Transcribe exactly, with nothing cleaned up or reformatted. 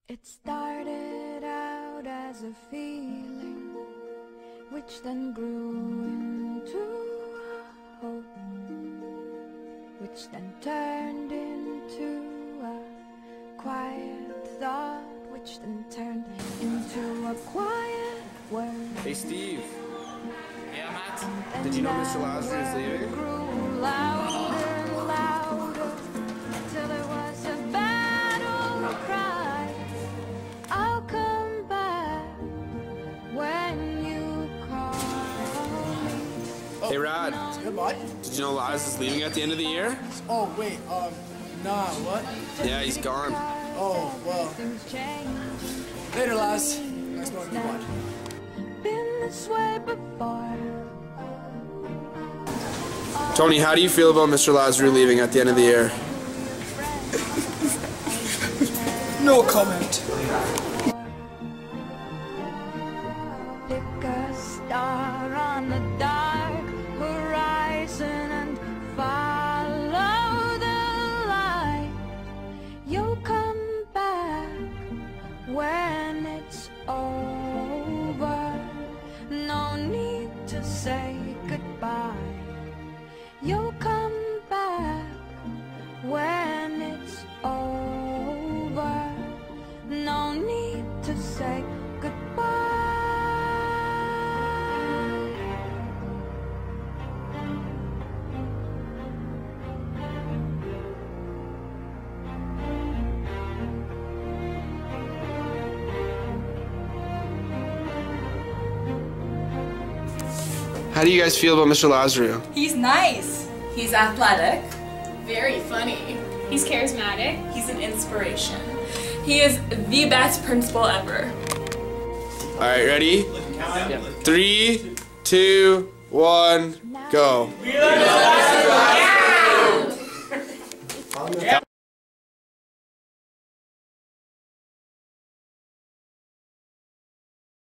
It started out as a feeling, which then grew into a hope, which then turned into a quiet thought, which then turned into a quiet word. Hey Steve. Yeah, Matt? And Did you know Mister Lazarou is leaving? grew louder, louder, till it was a battle cry. I'll come back when you call me. Oh. Hey Rod. Good, bud. Did you know Laz is leaving at the end of the year? Oh, wait, um, nah, what? Yeah, he's gone. Oh, well. Later, Laz. Nice knowing you, bud. Been this way before. Tony, how do you feel about Mister Lazarou leaving at the end of the year? No comment. Pick a star on the dark horizon and follow the light. You'll come back when it's over. No need to say goodbye. You'll come back when it's over. No need to say goodbye. How do you guys feel about Mister Lazarou? He's nice. He's athletic. Very funny. He's charismatic. He's an inspiration. He is the best principal ever. All right, ready? Yeah. Three, two, one, go. Yeah.